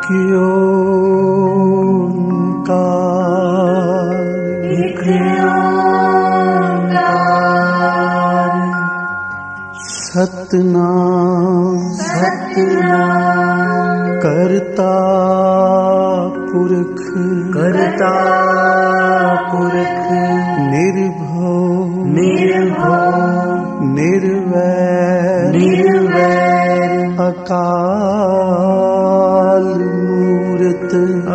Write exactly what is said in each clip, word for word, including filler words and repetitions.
एक ओंकार, एक ओंकार, सतनाम सतनाम, करता पुरख, करता पुरख, निर्भव निर्भव, निर्वैर निर्वैर, अकाल मूरत,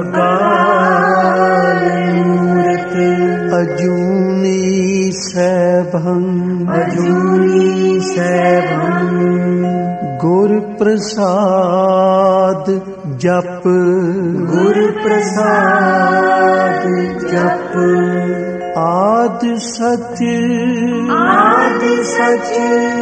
अकाल मूरत, अजूनी सैभं, अजूनी सैभं, गुर प्रसाद जप, गुर प्रसाद जप, आद सच, आद सच,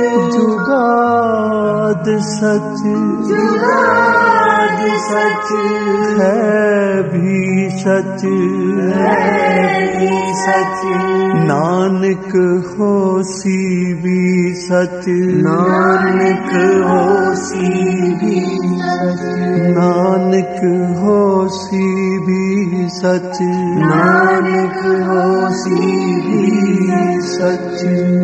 जुगाद सच, जुगाद सच, है भी सच, है भी सच, नानक होसी भी सच, नानक होसी भी सच, नानक होसी भी सच, नानक होसी भी सच।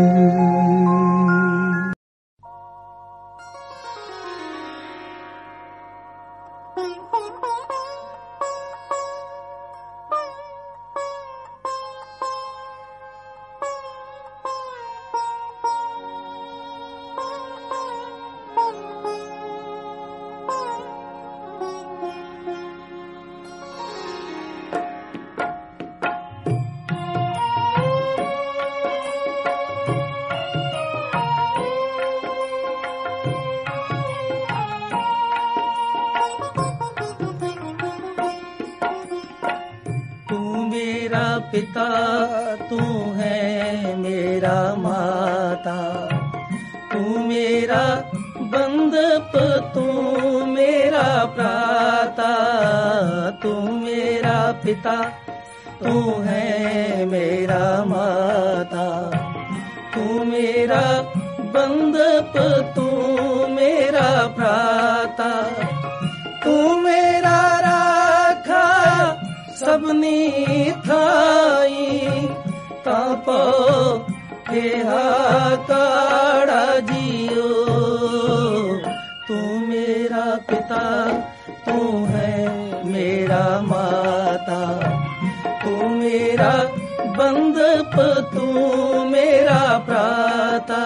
पिता तू है मेरा माता, तू मेरा बंधप, तू मेरा प्राता, तू मेरा पिता तू है मेरा माता, तू मेरा बंधप, तू मेरा प्राता, तू मेरा राखा सबनी थाई, तापो के हाकाड़ा जियो, तू मेरा पिता तू है मेरा माता, तू मेरा बंधप, तू मेरा प्राता।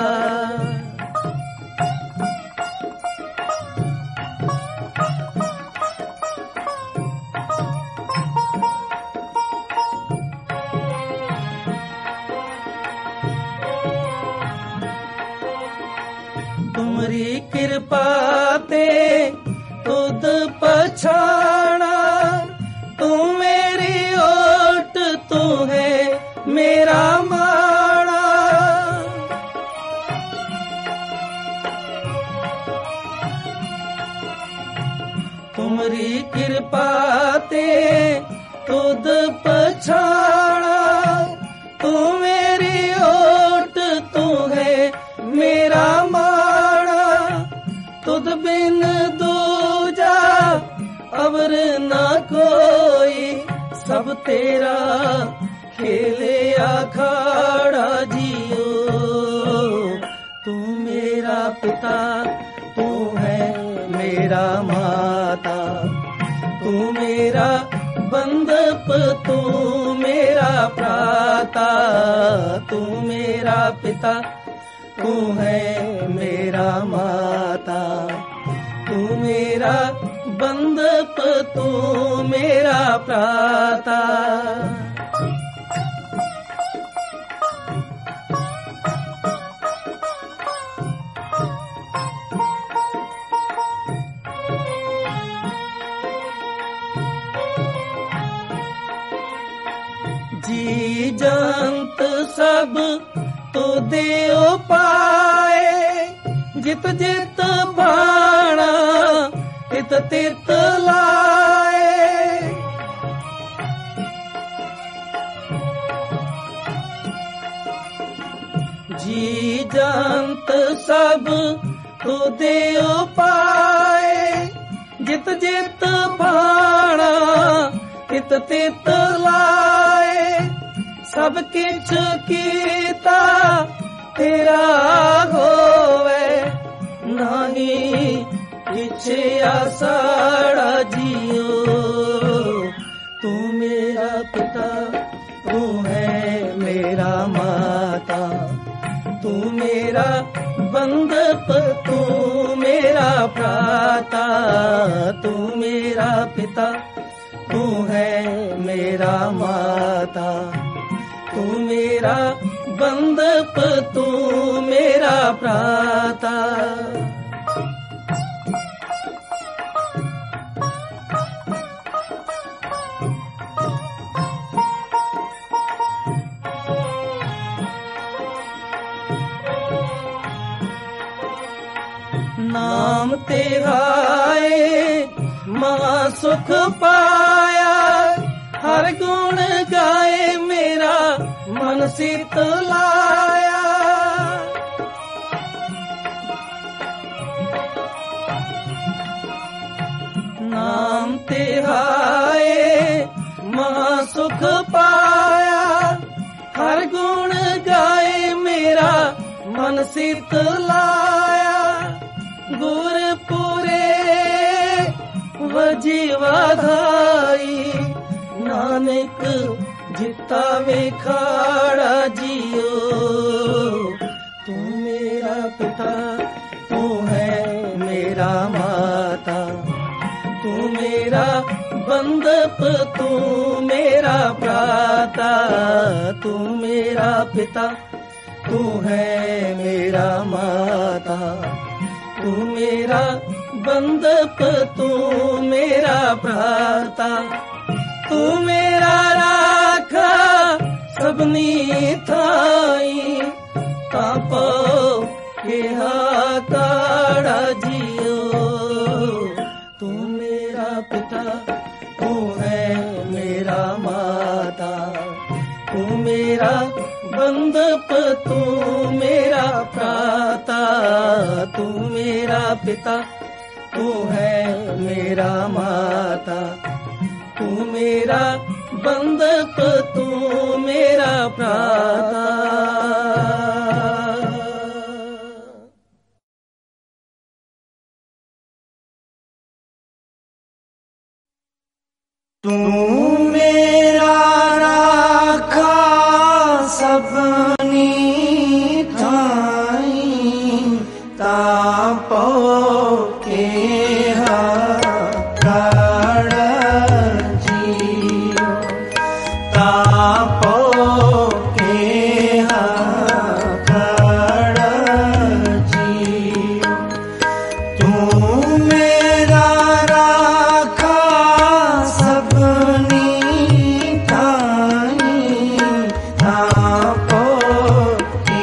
तुम्हारी कृपा ते खुद पछाना, तू मेरी ओट, तू है मेरा माणा, तुम्हारी कृपा ते खुद पछाना, तू मेरी ओट, तू है मेरा माणा, तुद बिन दूजा अवर ना कोई, सब तेरा खेले अखाड़ा जियो, तू मेरा पिता तू है मेरा माता, तू मेरा बंधप, तू मेरा प्राता, तू मेरा पिता तू है मेरा माता, तू मेरा बंधप, तू मेरा प्राता। जी जंत सब तू देव पाए, जित जित भाणा तित तित लाए, जी जंत सब तू देव पाए, जित जित भाणा तित तित लाए, सब किछ कीता तेरा होवे, नहीं किछ आसाड़ा जियो। तू मेरा पिता, तू है मेरा माता, तू मेरा बंधप, तू मेरा भ्राता। तू मेरा पिता, तू है मेरा माता, तू मेरा बंधप, तू मेरा भ्राता। नाम तेरा महा सुख पाया, हर गुण गाए मेरा मन शीतलाया। नाम तेरा महा सुख पाया, हर गुण गाए मेरा मन शीतलाया। गुरपुरे वजीवाधाई, नानक जिता वेखाड़ा जियो। तू मेरा पिता, तू है मेरा माता, तू मेरा बंधप, तू मेरा भ्राता। तू मेरा पिता, तू है मेरा माता, तू मेरा बंधप, तू मेरा भ्राता। तू मेरा राखा सबनी थाई, तापो के हाकाड़ा जियो। तू मेरा पिता, तू है मेरा माता, तू मेरा बंधप, तू मेरा भ्राता। तू मेरा पिता, तू है मेरा माता, तू मेरा बंधप, तू मेरा भ्राता। तू मेरा राखा सबनी थाई, तापो के हाकाड़ा जियो। तापो के हाकाड़ा जियो। तू मेरा राखा सबनी थाई, तापो के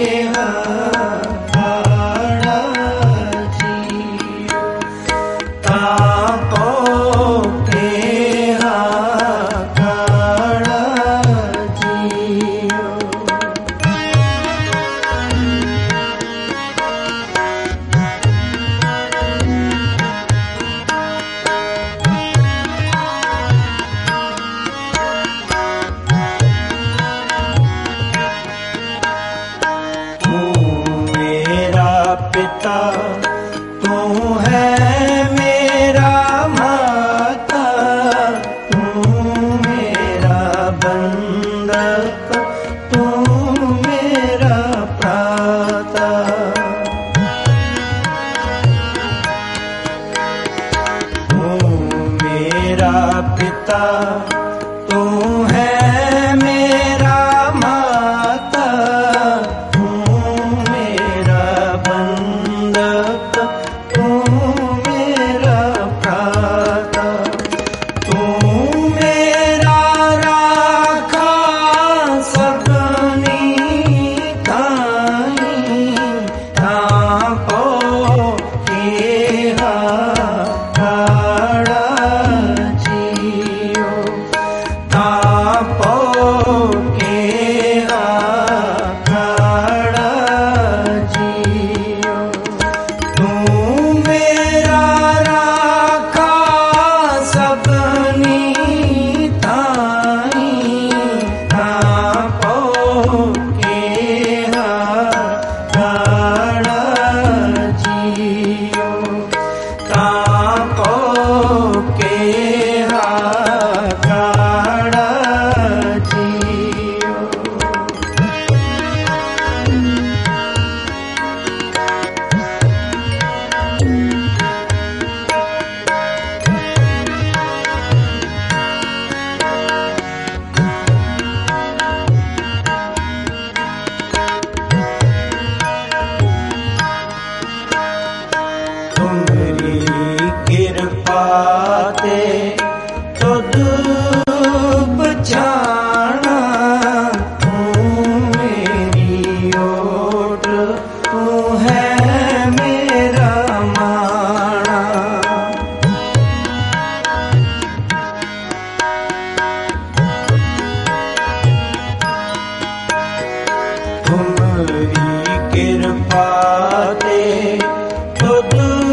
हाकाड़ा जियो। तापो के हाकाड़ा जियो। तू मेरा पिता, तू है मेरा माता, तू मेरा बंधप, तू मेरा भ्राता। तू मेरा पिता, तू है मेरा माता, तू मेरा बंधप, तू मेरा भ्राता। तू मेरा राखा सबनी थाई, तापो के हाकाड़ा जियो। तापो के हाकाड़ा जियो। तू मेरा राखा किरपा ते तुद पछाना, तू मेरी ओट, तू है मेरा माना। तुमरी किरपा ते तुद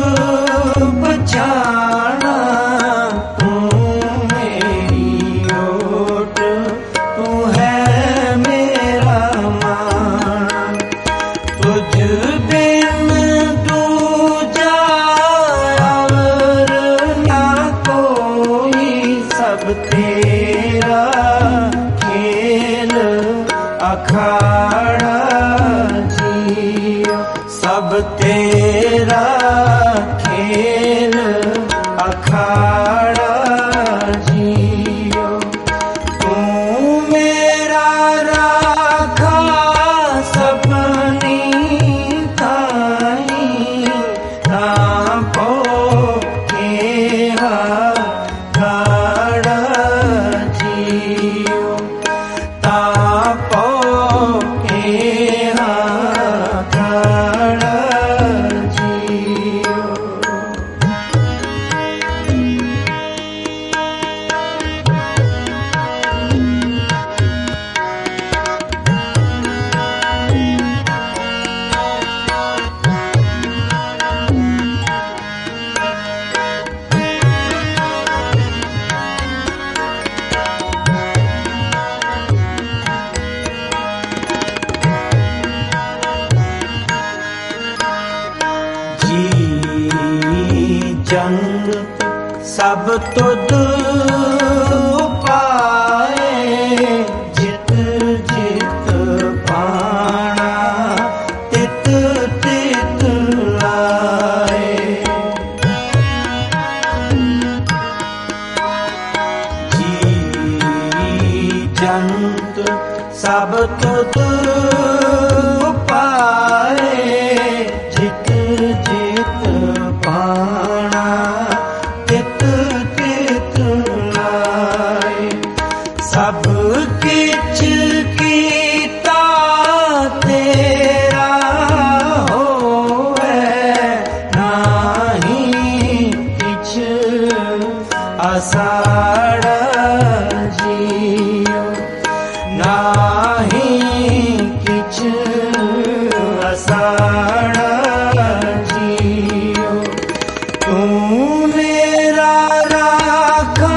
पछाना, तू मेरी ओट, तू है मेरा माना। तुझ बिन दूजा और ना कोई, सब तेरा खेल अखाड़ा जियो, सब तेरा खेल अखाड़ा जियो। तू मेरा राखा सपनी ताई, तापो के अखाड़ा जियो, तापो के अखाड़ा जियो। जी जंग सब तुद पाए, जित जित पाना तित तित लाए। जी जंत सब तुद पाए, जित जित पाना तित तित लाए। सब किछ कीता तेरा होवे, नाही किछ असाड़ा जियो, नाही किछ असाड़ा जियो। तू मेरा राखा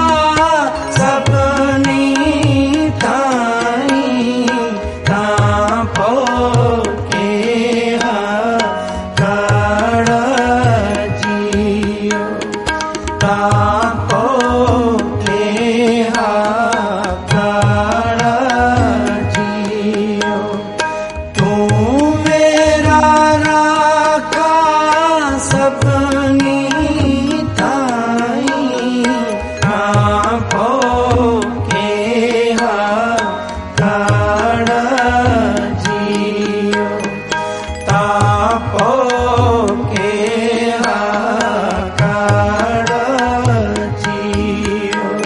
सपनी ताई, तापो के अखाड़ा जियो, तापो के अखाड़ा जियो। तू मेरा राखा सपनी ताई, तापो के अखाड़ा जियो, तापो के अखाड़ा जियो।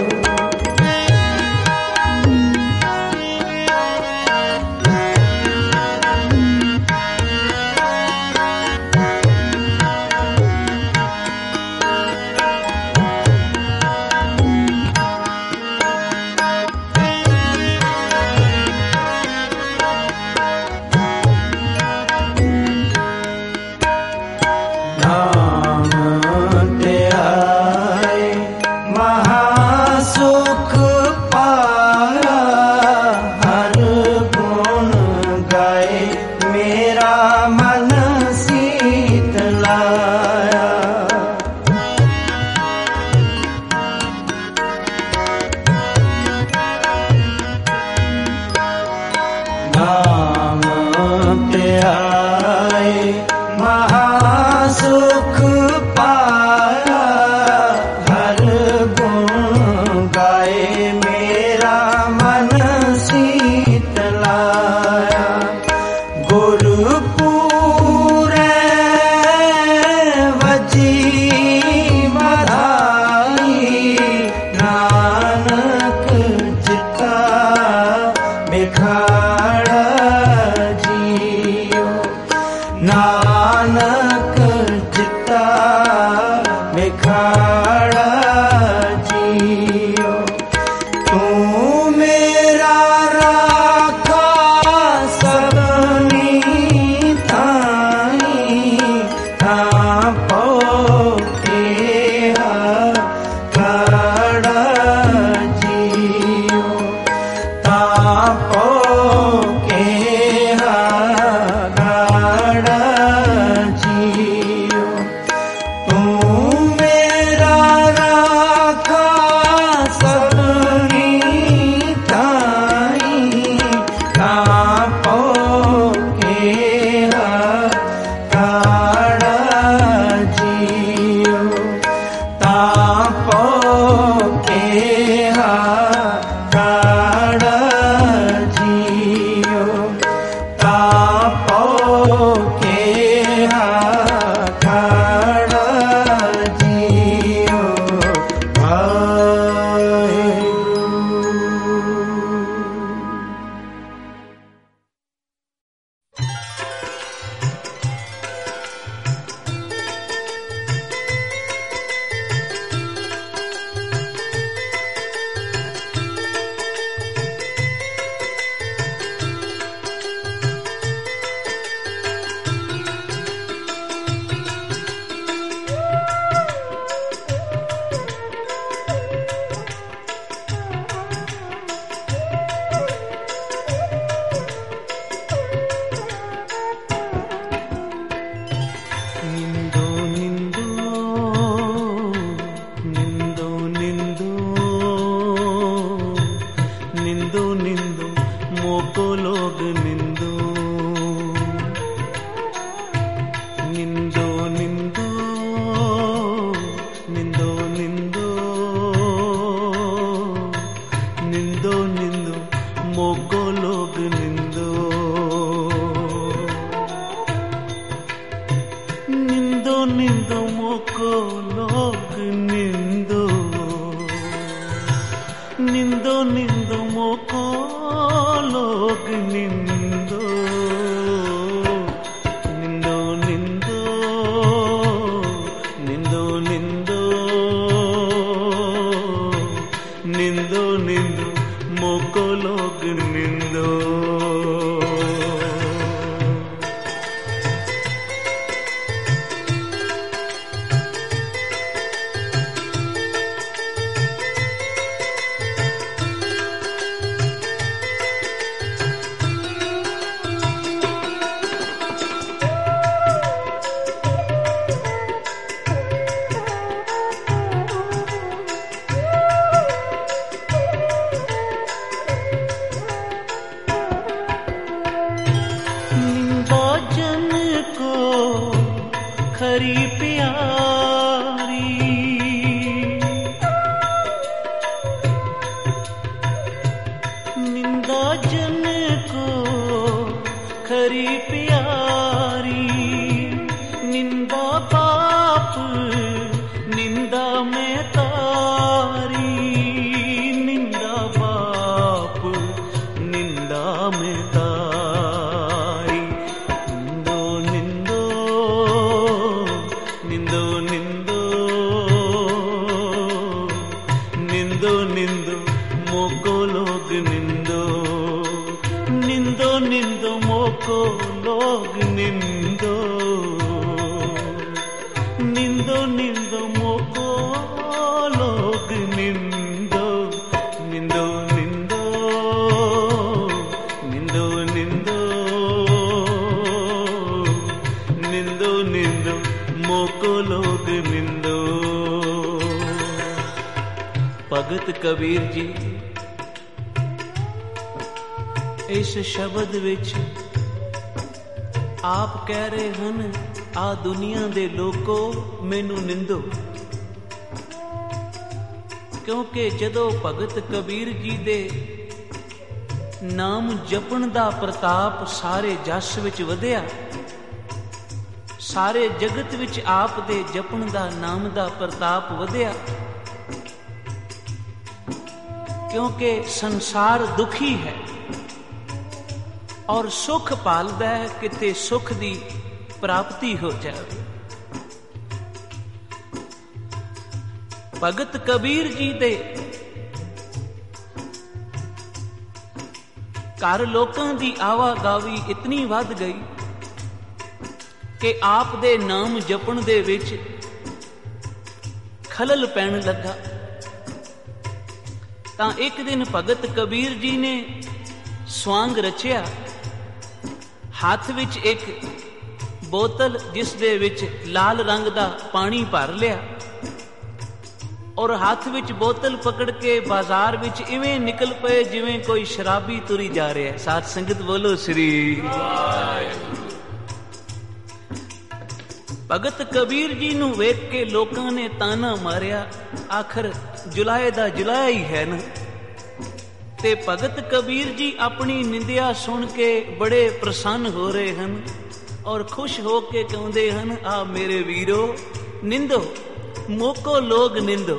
नाम ते आए महासुख पाया, हर गुण गाए मेरा मन शीतलाया। नाम ते आए महासुख पाया, हर गुण गाए मेरा मन शीतलाया। गुरुपुरे वजी बधाई, नानक जिता बिखाड़ा जियो। तू मेरा राखा सबनी ताई थापो के काड़ा जियो। तापो के काड़ा जियो। तू मेरा राखा सबनी ताई तापो के काड़ा जियो। तापो के काड़ा जियो। तापो के काड़ा जियो। निंदो निंदो निंदो निंदो निंदो निंदो मोको लोग निंदो। निंदो निंदो निंदो निंदो निंदो निंदो मोको लोग निंदो। निंदो निंदो मोको लोग निंदो। निंदो निंदो मोको लोग निंदो। निंदो निंदो निंदो निंदो निंदो निंदो मोको लोग निंदो। निंदा जन को खरी प्यारी। निंदा जन को खरी प्यारी। निंदा पाप निंदा में तारी। निंदा पाप निंदा में तारी। निंदो निंदो निंदो निंदो निंदो निंदो मोको लोग निंदो। निंदो निंदो मोको लोग निंदो। निंदो निंदो मोको लोग निंदो। निंदो निंदो निंदो निंदो निंदो निंदो मोको लोग निंदो। भगत कबीर जी इस शब्द विच आप कह रहे हैं, आ दुनिया दे लोको मैनू निंदो। क्योंकि जदों भगत कबीर जी दे नाम जपण दा प्रताप सारे जस विच वधिया, सारे जगत विच आप दे जपण दा नाम दा प्रताप वधिया। क्योंकि संसार दुखी है और सुख पालदा है, किते सुख दी ਪ੍ਰਾਪਤੀ ਹੋ ਜਾਵੇ। ਭਗਤ ਕਬੀਰ ਜੀ ਦੇ ਘਰ ਲੋਕਾਂ ਦੀ ਆਵਾਗਾਵੀ ਇਤਨੀ ਵੱਧ ਗਈ ਕਿ ਆਪ ਦੇ ਨਾਮ ਜਪਣ ਦੇ ਵਿੱਚ ਖਲਲ ਪੈਣ ਲੱਗਾ। ਤਾਂ ਇੱਕ ਦਿਨ ਭਗਤ ਕਬੀਰ ਜੀ ਨੇ ਸਵਾਂਗ ਰਚਿਆ, ਹੱਥ ਵਿੱਚ ਇੱਕ ਬੋਤਲ ਜਿਸ ਦੇ ਵਿੱਚ ਲਾਲ ਰੰਗ ਦਾ ਪਾਣੀ ਭਰ ਲਿਆ ਔਰ ਹੱਥ ਵਿੱਚ ਬੋਤਲ ਪਕੜ ਕੇ ਬਾਜ਼ਾਰ ਵਿੱਚ ਇਵੇਂ ਨਿਕਲ ਪਏ ਜਿਵੇਂ ਕੋਈ ਸ਼ਰਾਬੀ ਤੁਰੀ ਜਾ ਰਿਹਾ ਹੈ। ਸਾਧ ਸੰਗਤ ਬੋਲੋ ਸ੍ਰੀ ਵਾਹਿਗੁਰੂ। ਭਗਤ ਕਬੀਰ ਜੀ ਨੂੰ ਵੇਖ ਕੇ ਲੋਕਾਂ ਨੇ ਤਾਨਾ ਮਾਰਿਆ, ਆਖਰ ਜੁਲਾਏ ਦਾ ਜੁਲਾਇਆ ਹੀ ਹੈ ਨਾ। ਤੇ ਭਗਤ ਕਬੀਰ ਜੀ ਆਪਣੀ ਨਿੰਦਿਆ ਸੁਣ ਕੇ ਬੜੇ ਪ੍ਰਸੰਨ ਹੋ ਰਹੇ ਹਨ ਔਰ ਖੁਸ਼ ਹੋ ਕੇ ਕਹਿੰਦੇ ਹਨ, ਆ ਮੇਰੇ ਵੀਰੋ ਨਿੰਦੋ ਮੋਕੋ ਲੋਗ ਨਿੰਦੋ,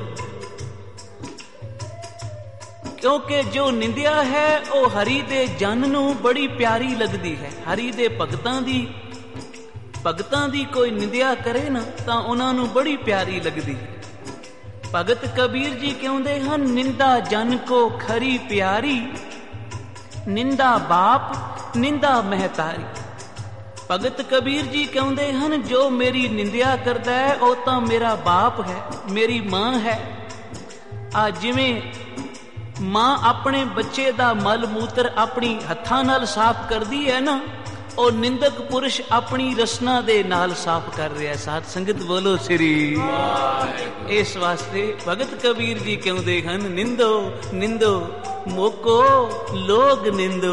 ਕਿਉਂਕਿ ਜੋ ਨਿੰਦਿਆ ਹੈ ਉਹ ਹਰੀ ਦੇ ਜਨ ਨੂੰ ਬੜੀ ਪਿਆਰੀ ਲੱਗਦੀ ਹੈ। ਹਰੀ ਦੇ ਭਗਤਾਂ ਦੀ ਭਗਤਾਂ ਦੀ ਕੋਈ ਨਿੰਦਿਆ ਕਰੇ ਨਾ ਤਾਂ ਉਹਨਾਂ ਨੂੰ ਬੜੀ ਪਿਆਰੀ ਲੱਗਦੀ ਹੈ। ਭਗਤ ਕਬੀਰ ਜੀ ਕਹਿੰਦੇ ਹਨ, ਨਿੰਦਾ ਜਨ ਕੋ ਖਰੀ ਪਿਆਰੀ, ਨਿੰਦਾ ਬਾਪ ਨਿੰਦਾ ਮਹਿਤਾਰੀ। ਭਗਤ ਕਬੀਰ ਜੀ ਕਹਿੰਦੇ ਹਨ, ਜੋ ਮੇਰੀ ਨਿੰਦਿਆ ਕਰਦਾ ਹੈ ਉਹ ਤਾਂ ਮੇਰਾ ਬਾਪ ਹੈ, ਮੇਰੀ ਮਾਂ ਹੈ। ਆ ਜਿਵੇਂ ਮਾਂ ਆਪਣੇ ਬੱਚੇ ਦਾ ਮਲ ਮੂਤਰ ਆਪਣੀ ਹੱਥਾਂ ਨਾਲ ਸਾਫ਼ ਕਰਦੀ ਹੈ ਨਾ, ਉਹ ਨਿੰਦਕ ਪੁਰਸ਼ ਆਪਣੀ ਰਸਨਾ ਦੇ ਨਾਲ ਸਾਫ਼ ਕਰ ਰਿਹਾ। ਸਾਧ ਸੰਗਤ ਬੋਲੋ ਸ੍ਰੀ ਵਾਹਿਗੁਰੂ। ਇਸ ਵਾਸਤੇ ਭਗਤ ਕਬੀਰ ਜੀ ਕਹਿੰਦੇ ਹਨ, ਨਿੰਦੋ ਨਿੰਦੋ ਮੋਕੋ ਲੋਗ ਨਿੰਦੋ,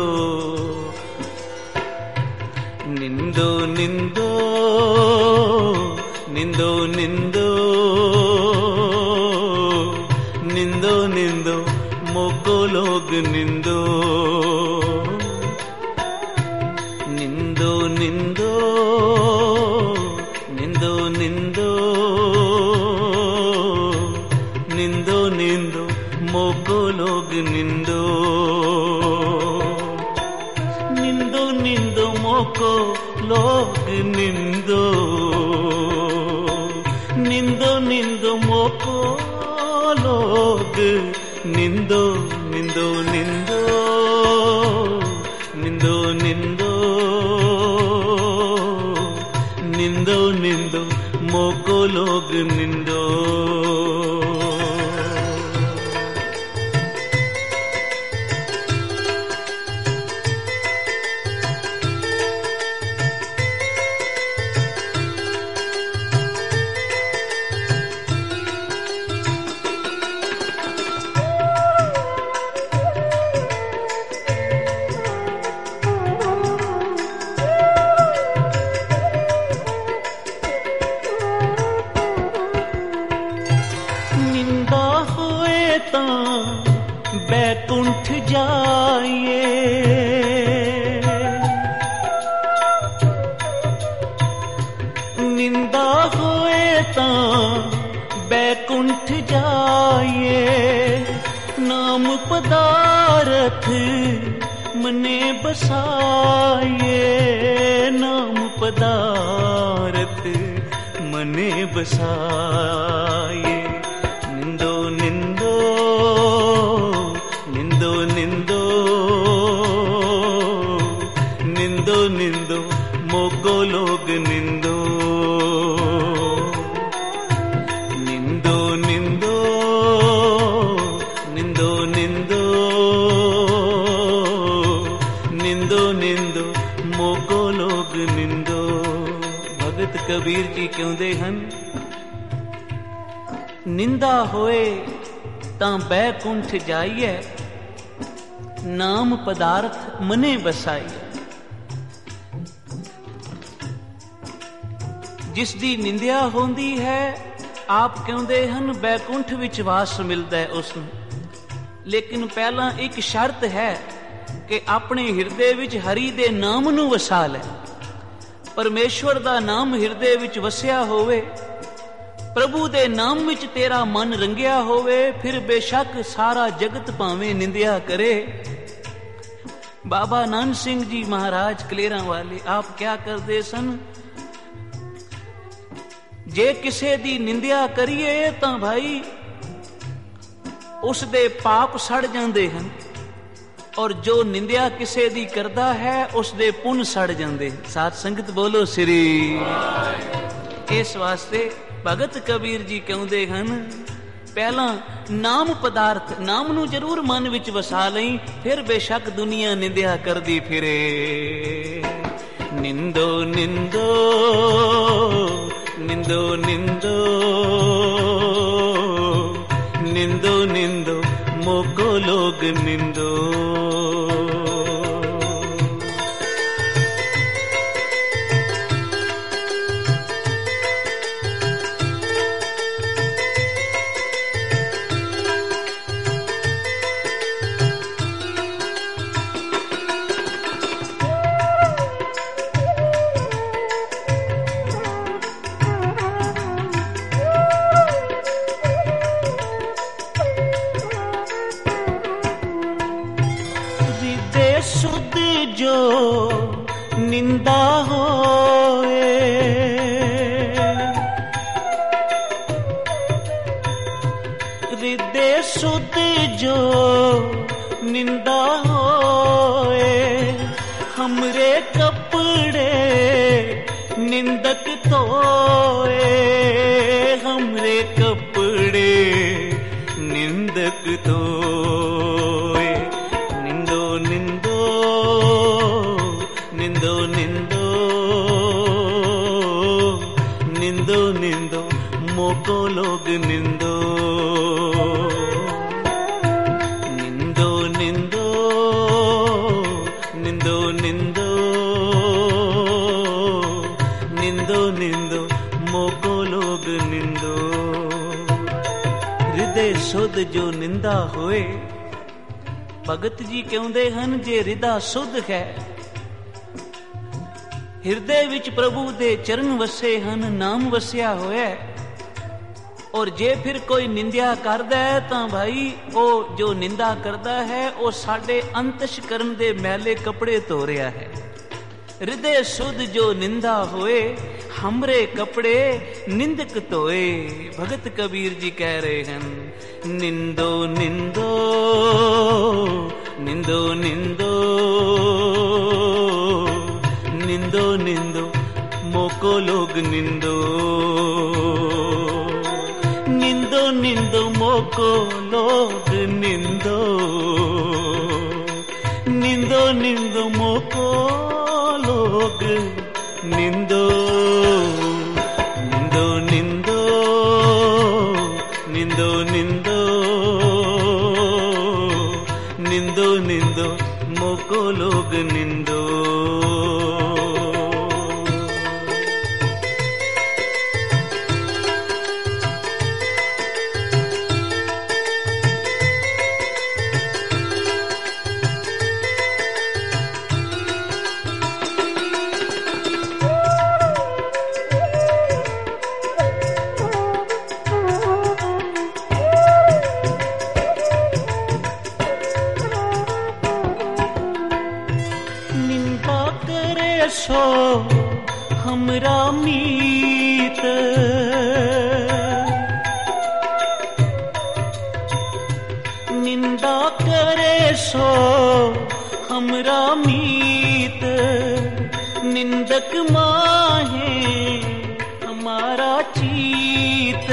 ਨਿੰਦੋ ਨਿੰਦੋ ਨਿੰਦੋ ਨਿੰਦੋ ਨਿੰਦੋ ਨਿੰਦੋ ਮੋਕੋ ਲੋਗ ਨਿੰਦੋ, ਨਿੰਦੋ ਨਿੰਦੋ ਨਿੰਦੋ ਨਿੰਦੋ ਨਿੰਦੋ ਨਿੰਦੋ ਮੋਕੋ ਲੋਗ ਨਿੰਦੋ, ਨਿੰਦੋ ਨਿੰਦੋ ਮੋਕੋ ਲੋਗ ਨਿੰਦੋ, ਨਿੰਦੋ ਨਿੰਦੋ ਮੋਕੋ ਲੋਗ ਨਿੰਦੋ, ਨਿੰਦੋ ਨਿੰਦੋ ਨਿੰਦੋ ਨਿੰਦੋ ਨਿੰਦੋ ਨਿੰਦੋ ਮੋਕੋ ਲੋਗ ਨਿੰਦੋ। बैकुंठ जाइए, निंदा होए तां बैकुंठ जाइए, नाम पदारथ मने बसाइए, नाम पदारथ मने बसाइए। निंदो निंदो निंदो निंदो निंदो निंदो मोको लोग निंदो, निंदो निंदो निंदो निंदो निंदो निंदो मोको लोग निंदो। भगत कबीर जी कहते हैं, निंदा होए तां बैकुंठ जाइए, नाम पदार्थ मने बसाइए। जिस दी निंदिया होंदी है आप कहते हैं बैकुंठ विच वास मिलता है उसनूं, लेकिन पहला एक शर्त है कि अपने हिरदे विच हरि दे नाम नूं वसा ले। परमेश्वर दा नाम हिरदे विच वसिया होवे, प्रभु दे नाम विच तेरा मन रंगिया होवे, फिर बेशक सारा जगत भावें निंदिया करे। बाबा नानक सिंह जी महाराज कलेरा वाले आप क्या करते सन, ਜੇ ਕਿਸੇ ਦੀ ਨਿੰਦਿਆ ਕਰੀਏ ਤਾਂ ਭਾਈ ਉਸ ਦੇ ਪਾਪ ਸੜ ਜਾਂਦੇ ਹਨ, ਔਰ ਜੋ ਨਿੰਦਿਆ ਕਿਸੇ ਦੀ ਕਰਦਾ ਹੈ ਉਸ ਦੇ ਪੁੰਨ ਸੜ ਜਾਂਦੇ। ਸਾਧ ਸੰਗਤ ਬੋਲੋ ਸ੍ਰੀ। ਇਸ ਵਾਸਤੇ ਭਗਤ ਕਬੀਰ ਜੀ ਕਹਿੰਦੇ ਹਨ, ਪਹਿਲਾਂ ਨਾਮ ਪਦਾਰਥ, ਨਾਮ ਨੂੰ ਜ਼ਰੂਰ ਮਨ ਵਿੱਚ ਵਸਾ ਲਈ, ਫਿਰ ਬੇਸ਼ੱਕ ਦੁਨੀਆ ਨਿੰਦਿਆ ਕਰਦੀ ਫਿਰੇ। ਨਿੰਦੋ ਨਿੰਦੋ ਨਿੰਦੋ ਨਿੰਦੋ ਨਿੰਦੋ ਨਿੰਦੋ मोको लोग निंदो। निंदा होए हृदय सुध जो निंदा होए, हमरे कपड़े निंदक धोए, हमरे कपड़े निंदक धोए। निंदो निंदो निंदो निंदो निंदो निंदो मोको लोग निंदो। निंदो निंदो निंदो निंदो निंदो निंदो मोको लोग निंदो। हृदय सुध जो निंदा होए, भगत जी कहते हैं जे हृदय शुद्ध है, ਹਿਰਦੇ ਵਿੱਚ ਪ੍ਰਭੂ ਦੇ ਚਰਨ ਵਸੇ ਹਨ, ਨਾਮ ਵਸਿਆ ਹੋਇਆ। ਔਰ ਜੇ ਫਿਰ ਕੋਈ ਨਿੰਦਿਆ ਕਰਦਾ ਹੈ ਤਾਂ ਭਾਈ ਉਹ ਜੋ ਨਿੰਦਾ ਕਰਦਾ ਹੈ ਉਹ ਸਾਡੇ ਅੰਤਸ਼ਕਰਨ ਦੇ ਮੈਲੇ ਕੱਪੜੇ ਧੋ ਰਿਹਾ ਹੈ। ਹਿਰਦੇ ਸੁਧ ਜੋ ਨਿੰਦਾ ਹੋਏ, ਹਮਰੇ ਕੱਪੜੇ ਨਿੰਦਕ ਧੋਏ। ਭਗਤ ਕਬੀਰ ਜੀ ਕਹਿ ਰਹੇ ਹਨ, ਨਿੰਦੋ ਨਿੰਦੋ ਨਿੰਦੋ ਨਿੰਦੋ निंदो निंदो मोको लोग निंदो। निंदो निंदो मोको लोग निंदो। निंदो निंदो मोको लोग निंदो। निंदो निंदो निंदो निंदो निंदो निंदो मोको लोग निंदो। सो हमरा मीत, निंदा करे सो हमरा मीत। निंदक माहे हमारा चीत,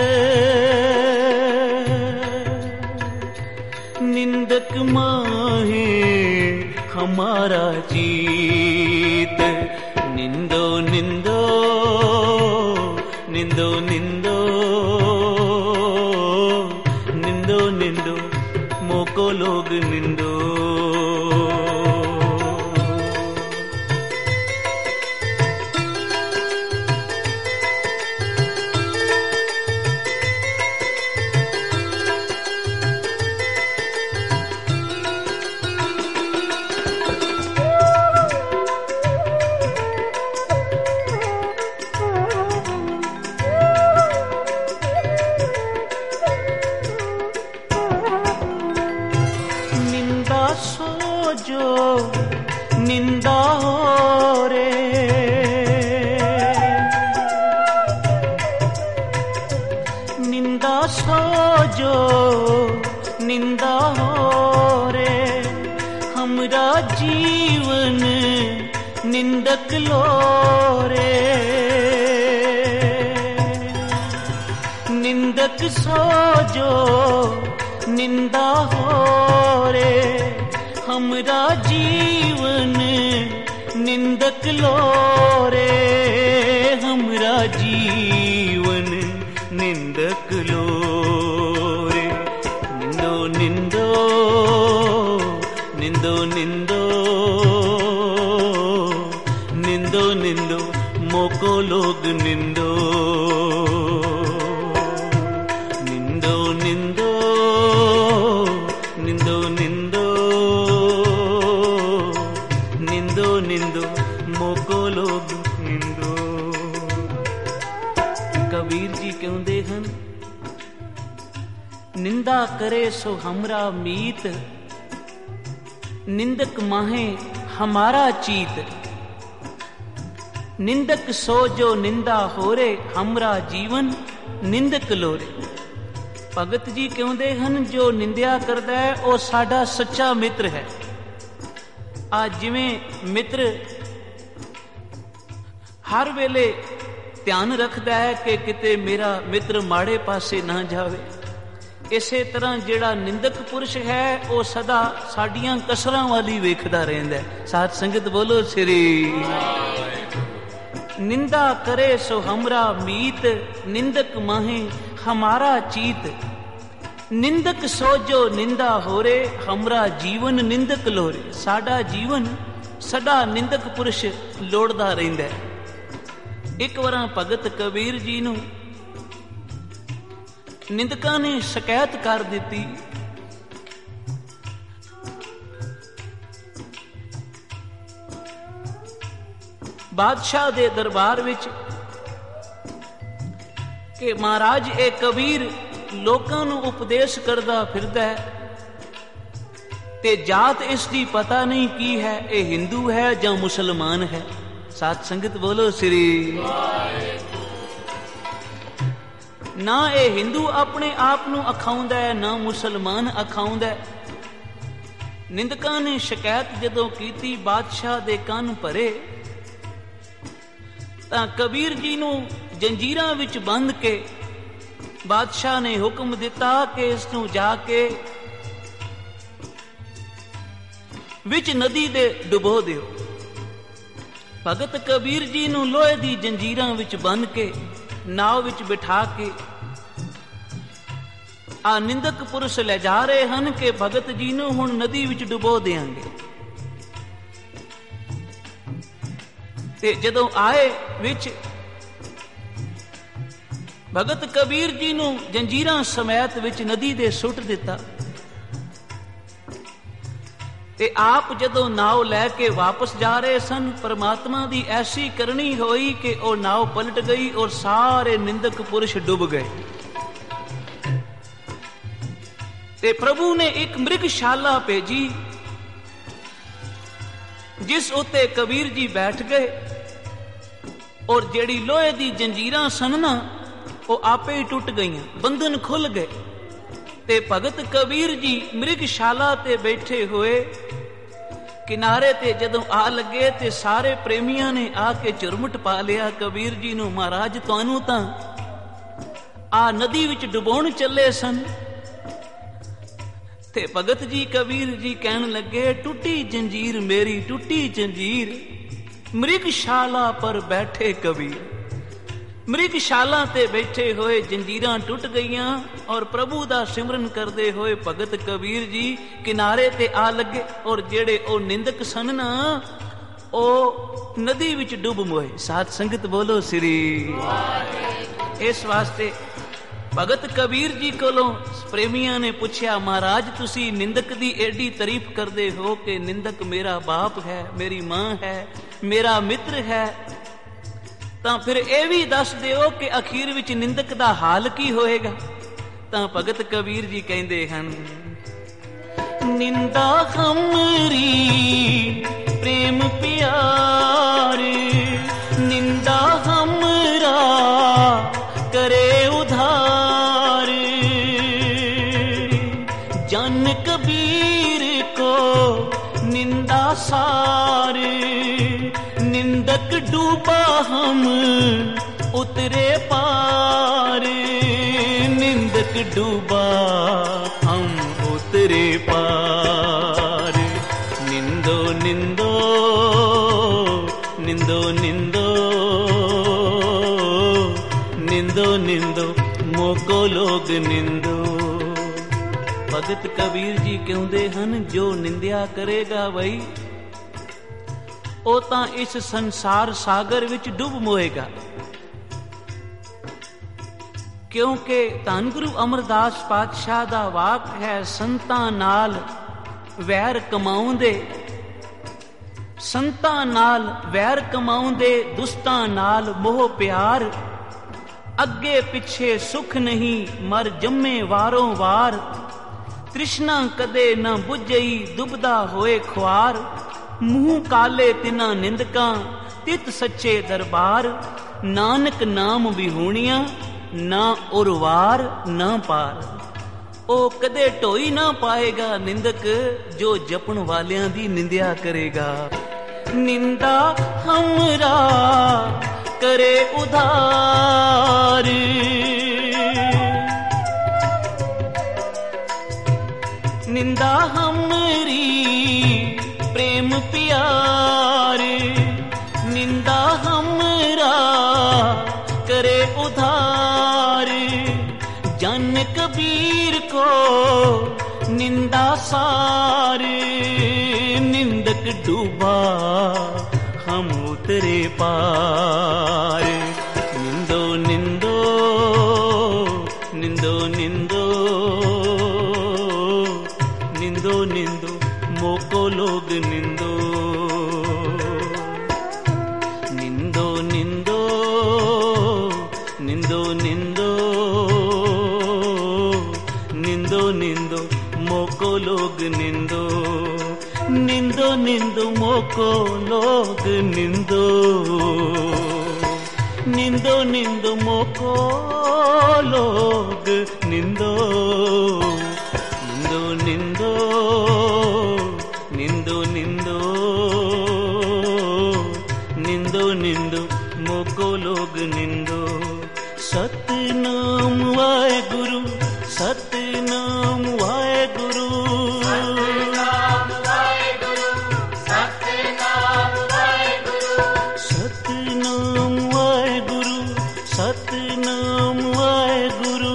निंदक माहे हमारा चीत। निंदो निंदो निंदो निंदो निंदो निंदो मोको लोग निंदो। जो निंदा हो रे, सो जो निंदा हो रे, हमरा जीवन निंदक लो रे। निंदक सो जो निंदा हो रे, हमरा जीवन निंदक लो रे, हमरा जीवन निंदक लो रे। निंदो निंदो निंदो निंदो निंदो निंदो मोको लोग निंदो। निंदो निंदो निंदो निंदो निंदो निंदो मोको लोग निंदो। कबीर जी कहते हैं, निंदा करे सो हमरा मीत, निंदक माहे हमारा चीत। निंदक सो जो निंदा हो रे, हमरा जीवन निंदक लो रे। भगत जी कहते हैं, जो निंदिया करता है वो साडा सच्चा मित्र है। आज जिवें मित्र हर वेले ध्यान रखता है कि किते मेरा मित्र माड़े पासे ना जावे, इसे तरह जेड़ा निंदक पुरुष है वो सदा साडियां कसरां वाली वेखदा रहिंदा है। साथ संगत बोलो श्री। निंदा करे सो हमरा मीत, निंदक माहे हमारा चीत। निंदक सो जो निंदा हो रे, हमरा जीवन निंदक लो रे। साडा जीवन सदा निंदक पुरुष लोड़दा रहिंदा है। एक बार भगत कबीर जी नूं निंदकां ने शिकायत कर दी। बादशाह दे दरबार विच कि महाराज ए कबीर लोकां नूं उपदेश करदा फिरदा है ते जात इसकी पता नहीं की है, ए हिंदू है जां मुसलमान है। साथ संगत बोलो श्री। ना ए हिंदू अपने आप नूं अखाउंदा है, ना मुसलमान अखाउंदा है। निंदकां ने शिकायत जदों कीती, बादशाह दे कान भरे तां कबीर जी नूं जंजीरां विच बंद के बादशाह ने हुक्म दिता कि इस नूं जाके विच नदी दे डुबो दिओ। भगत कबीर जी नूं लोहे दी जंजीरां विच बंद के नाव विच बिठा के आ निंदक पुरुष ले जा रहे हैं कि भगत जी नूं हुण नदी विच डुबो देंगे। ते जदों आए विच भगत कबीर जी नूं जंजीरां समैत विच नदी दे सुट दिता ते आप जदों नाव लैके वापस जा रहे सन, परमात्मा दी ऐसी करनी होई कि वो नाव पलट गई और सारे निंदक पुरुष डूब गए। ते प्रभु ने एक मृगशाला भेजी जिस उत्ते कबीर जी बैठ गए और जेड़ी लोहे दी जंजीरां सन ना वो आपे ही टूट गईयां, बंधन खुल गए। ते भगत कबीर जी मृगशाला ते बैठे हुए किनारे ते जदों आ लगे ते सारे प्रेमियां ने आके चुरमुट पा लिया कबीर जी नूं, महाराज तुहानू तां आ नदी विच डुबोण चले सन। ते भगत जी कबीर जी कहन लगे, टूटी जंजीर मेरी टूटी जंजीर, मृगशाला पर बैठे कबीर। मृगशाला ते बैठे हुए जंजीरां टूट गईयां और प्रभु दा सिमरन करते हुए भगत कबीर जी किनारे ते आ लगे और जेड़े ओ निंदक सन ना ओ नदी विच डूब मोए। साथ संगत बोलो श्री। इस वास्ते भगत कबीर जी कोलों प्रेमियां ने पूछया, महाराज तुसी निंदक दी एडी तारीफ करते हो कि निंदक मेरा बाप है, मेरी मां है, मेरा मित्र है, तां फिर यह भी दस दिओ कि अखीर विच निंदक दा हाल की होएगा। तां भगत कबीर जी कहंदे हन, निंदा हमरी प्रेम प्यार, निंदा हमरा करे उधार, उतरे पार, निंदक डूबा हम उतरे पार। निंदो निंदो निंदो निंदो निंदो निंदो मोको लोग निंदो। भगत कबीर जी कहते हैं जो निंदिया करेगा बई ਉਹ ਤਾਂ ਇਸ ਸੰਸਾਰ ਸਾਗਰ ਵਿੱਚ ਡੁੱਬ ਮੋਏਗਾ। ਕਿਉਂਕਿ ਧੰਨ ਗੁਰੂ ਅਮਰਦਾਸ ਪਾਤਸ਼ਾਹ ਦਾ ਵਾਕ ਹੈ, ਸੰਤਾਂ ਨਾਲ ਵੈਰ ਕਮਾਉਂਦੇ, ਸੰਤਾਂ ਨਾਲ ਵੈਰ ਕਮਾਉਂਦੇ, ਦੁਸਤਾਂ ਨਾਲ ਮੋਹ ਪਿਆਰ, ਅੱਗੇ ਪਿੱਛੇ ਸੁਖ ਨਹੀਂ ਮਰ ਜੰਮੇ ਵਾਰੋਂ ਵਾਰ। ਤ੍ਰਿਸ਼ਨਾ ਕਦੇ ਨਾ ਬੁਝਈ ਡੁੱਬਦਾ ਹੋਏ ਖੁਆਰ, ਮੂੰਹ ਕਾਲੇ ਤਿਨਾ ਨਿੰਦਕਾਂ ਤਿਤ ਸੱਚੇ ਦਰਬਾਰ। ਨਾਨਕ ਨਾਮ ਵਿਹੂਣੀਆਂ ਨਾ ਉਰਵਾਰ ਨਾ ਪਾਰ। ਉਹ ਕਦੇ ਢੋਈ ਨਾ ਪਾਏਗਾ ਨਿੰਦਕ ਜੋ ਜਪਣ ਵਾਲਿਆਂ ਦੀ ਨਿੰਦਿਆ ਕਰੇਗਾ। ਨਿੰਦਾ ਹਮਰਾ ਕਰੇ ਉਧਾਰ, ਨਿੰਦਾ ਹਮਰੀ प्रेम प्यारे। निंदा हमरा करे उधार, जन कबीर को निंदा सारे। निंदक डूबा हम उतरे पार। निंदो निंदो निंदो निंदो निंदो निंदो मोको लोग निंदो। निंदो निंदो निंदो निंदो निंदो निंदो मोको लोग निंदो। निंदो निंदो मोको लोग निंदो। निंदो निंदो मोको लोग निंदो। निंदो निंदो निंदो निंदो निंदो निंदो मोको लोग निंदो। सतनाम वाहेगुरु सतनाम वाहेगुरु सतनाम वाहेगुरु सतनाम वाहेगुरु सतनाम वाहेगुरु सतनाम वाहेगुरु